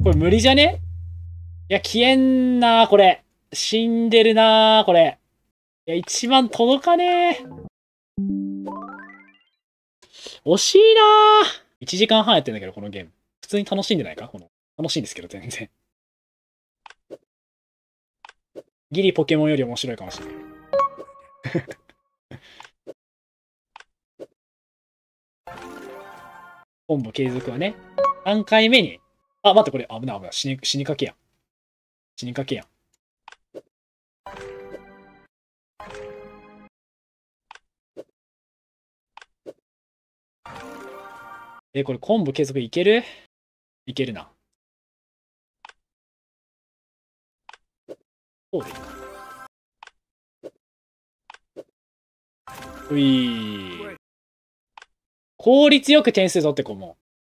これ無理じゃね？いや、消えんなー、これ。死んでるなー、これ。いや、1万届かねー。惜しいなー。1時間半やってんだけど、このゲーム。普通に楽しんでないか楽しいんですけど、全然。ギリポケモンより面白いかもしれない。コンボ継続はね。3回目に。あ、待って、これ危ない危ない。死にかけやん。死にかけやん。これコンボ継続いける？いけるな。そうでいいか。ういー。効率よく点数取ってこも。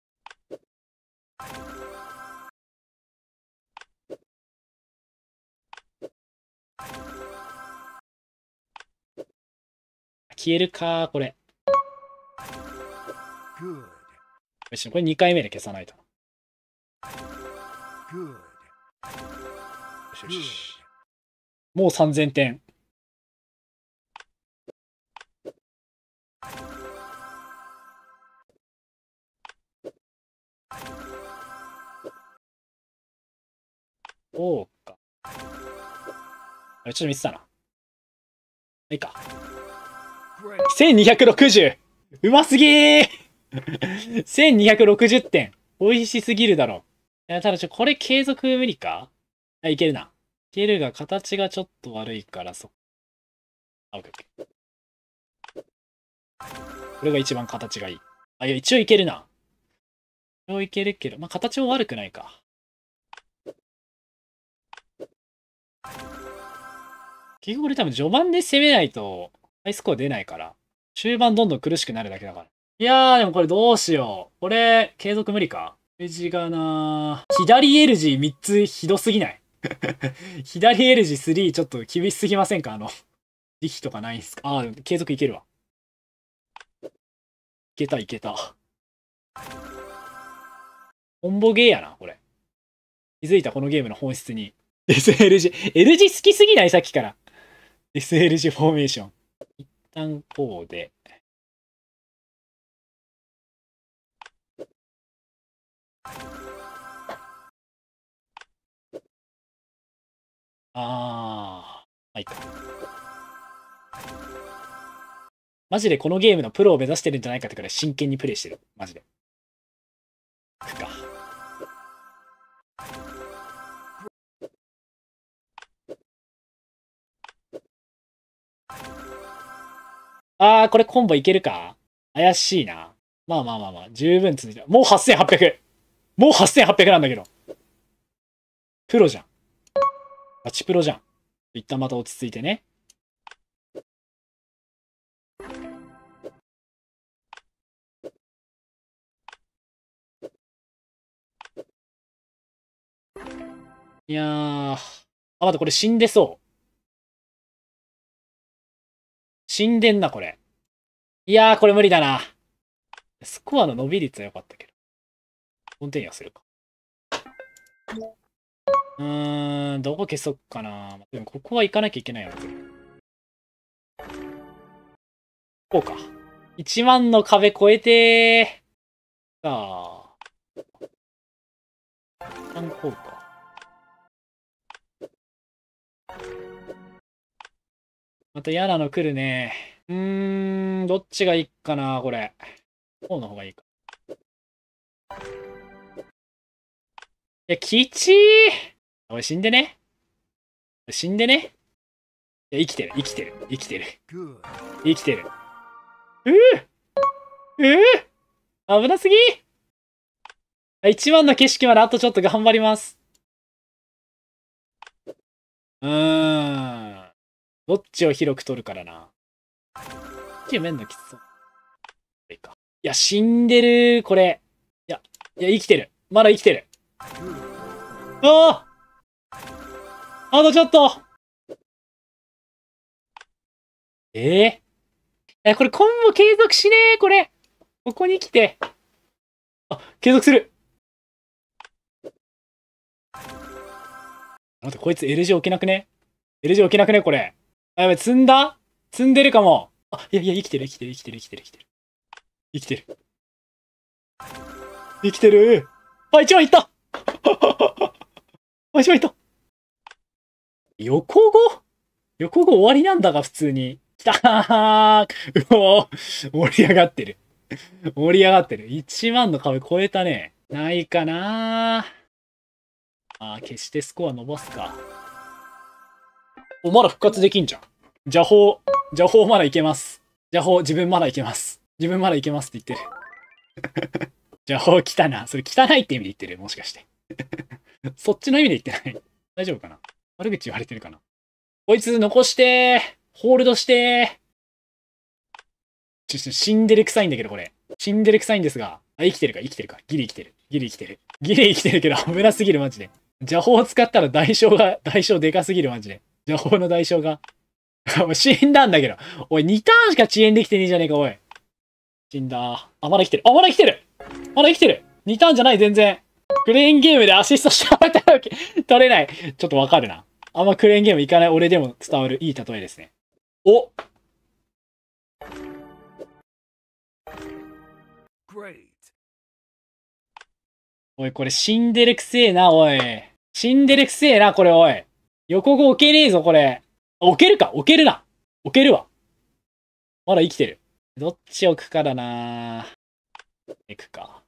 消えるか、これ。よし、これ2回目で消さないと。よしよし。もう3000点。そうか。あれ、ちょっと見てたな。いいか。1260! うますぎー1260点。美味しすぎるだろ。いや、ただこれ継続無理か？あ、いけるな。いけるが、形がちょっと悪いから、あ、オッケーオッケー。これが一番形がいい。あ、いや、一応いけるな。一応いけるけど、まあ、形も悪くないか。結局これ多分序盤で攻めないと、ハイスコア出ないから、終盤どんどん苦しくなるだけだから。いやー、でもこれどうしよう。これ、継続無理か？L 字がなー。左 L 字3つひどすぎない？左 L 字3ちょっと厳しすぎませんか？慈悲とかないんすか？あー、継続いけるわ。いけたいけた。コンボゲーやな、これ。気づいたこのゲームの本質に。SLG。L 字好きすぎない？さっきから。SLG フォーメーション。一旦こうで。はいか。マジでこのゲームのプロを目指してるんじゃないかってくらい真剣にプレイしてる。マジで。くか。これコンボいけるか？怪しいな。まあまあまあまあ、十分続いてる。もう8800。もう8800なんだけど。プロじゃん。ガチプロじゃん。一旦また落ち着いてね。いやー。あ、待って、これ死んでそう。死んでんな、これ。いやー、これ無理だな。スコアの伸び率は良かったけど。本点にはするか。どこ消そっかな。でもここは行かなきゃいけないよね。こうか。1万の壁越えてー。さあ。一旦こうか。また嫌なの来るね。どっちがいいかな、これ。こうの方がいいか。いや、きちー。俺死んでね。死んでね。いや、生きてる、生きてる、生きてる。生きてる。うぅ危なすぎー。1万の景色まであとちょっと頑張ります。どっちを広く取るからな。めんのきつそう。いいか。いや、死んでる、これ。いや、生きてる。まだ生きてる。あとちょっとこれコンボ継続しねー、これ。ここに来て。継続する。 待って、こいつ L 字置けなくね？ L 字置けなくねこれ。あ、やばい、積んだ？積んでるかも。あ、いやいや、生きてる、生きてる、生きてる、生きてる、生きてる。生きてる。生きてる。あ、1番いったあ、1番いった。横5？横5終わりなんだが、普通に。きたー。うおー。盛り上がってる。盛り上がってる。1万の壁超えたね。ないかなあ、消してスコア伸ばすか。お、まだ復活できんじゃん。邪法まだいけます。邪法、自分まだいけます。自分まだいけますって言ってる。邪法来たな。それ汚いって意味で言ってる？もしかして。そっちの意味で言ってない？大丈夫かな？悪口言われてるかな？こいつ残してー。ホールドしてー。死んでる臭いんだけど、これ。死んでる臭いんですが。あ、生きてるか、生きてるか。ギリ生きてる。ギリ生きてる。ギリ生きてるけど、危なすぎる、マジで。邪法を使ったら代償でかすぎる、マジで。邪法の代償が。死んだんだけど。おい、2ターンしか遅延できてねえじゃねえか、おい。死んだ。あ、まだ生きてる。あ、まだ生きてる。まだ生きてる。2ターンじゃない、全然。クレーンゲームでアシストしてもらったわけ。取れない。ちょっとわかるな。あんまクレーンゲームいかない俺でも伝わるいい例えですね。お！おい、これ死んでるくせえな、おい。死んでるくせえな、これ、おい。横5置けねえぞ、これ。置けるか？置けるな。置けるわ。まだ生きてる。どっち置くかだな。行くか。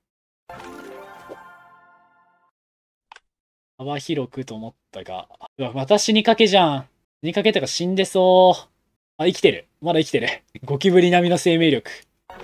幅広くと思ったが。うわ、私にかけじゃん。にかけたか死んでそう。あ、生きてる。まだ生きてる。ゴキブリ並みの生命力。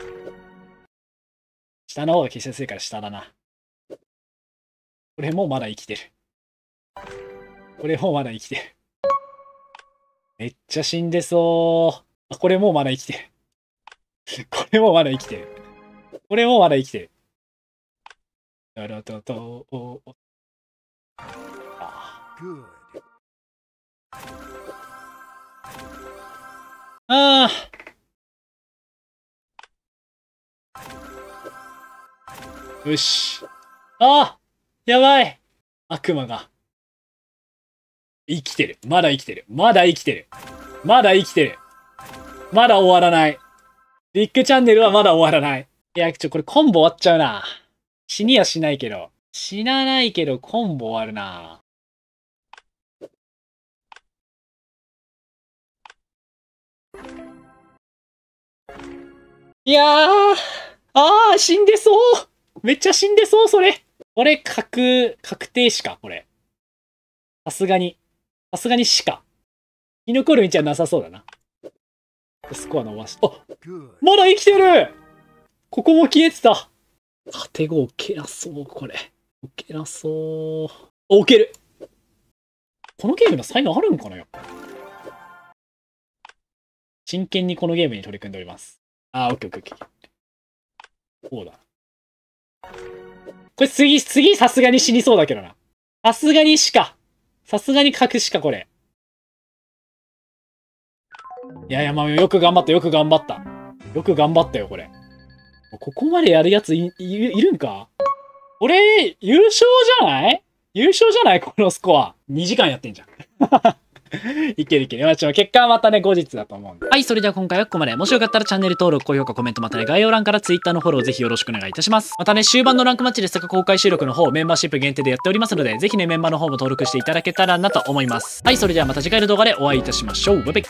下の方が消しやすいから下だな。これもまだ生きてる。これもまだ生きてる。めっちゃ死んでそう。あ、これもまだ生きてる。これもまだ生きてる。これもまだ生きてる。だらだだお。ああ。よし。ああ、やばい。悪魔が。生きてる。まだ生きてる。まだ生きてる。まだ生きてる。まだ終わらない。ビッグチャンネルはまだ終わらない。いや、これコンボ終わっちゃうな。死にはしないけど。死なないけどコンボ終わるな。いやー。あー、死んでそう。めっちゃ死んでそう、それ。これ、確定死か、これ。さすがに死か。生き残る道はなさそうだな。スコア伸ばし、あ、まだ生きてる！ここも消えてた。カテゴ置けなそう、これ。置けなそう。置ける！このゲームの才能あるんかな、やっぱ。真剣にこのゲームに取り組んでおります。あー、オッケーオッケーオッケー。こうだ。これ次さすがに死にそうだけどな。さすがに死か。さすがに隠しか、これ。いやいや、まあ、よく頑張った、よく頑張った。よく頑張ったよ、これ。ここまでやるやついるんか？これ、優勝じゃない？優勝じゃない？このスコア。2時間やってんじゃん。いけるいける。まあ、結果はまたね、後日だと思うんで。はい、それでは今回はここまで。もしよかったらチャンネル登録、高評価、コメント、またね、概要欄から Twitter のフォローぜひよろしくお願いいたします。またね、終盤のランクマッチですとか公開収録の方、メンバーシップ限定でやっておりますので、ぜひね、メンバーの方も登録していただけたらなと思います。はい、それではまた次回の動画でお会いいたしましょう。バイバイ。